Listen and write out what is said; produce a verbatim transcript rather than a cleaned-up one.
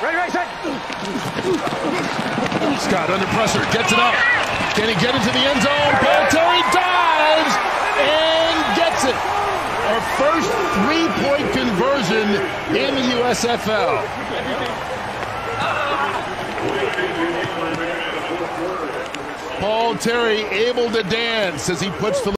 Ready, ready, set. Scott under pressure, gets it up. Can he get into the end zone? Paul Terry dives and gets it. Our first three-point conversion in the U S F L. Paul Terry able to dance as he puts the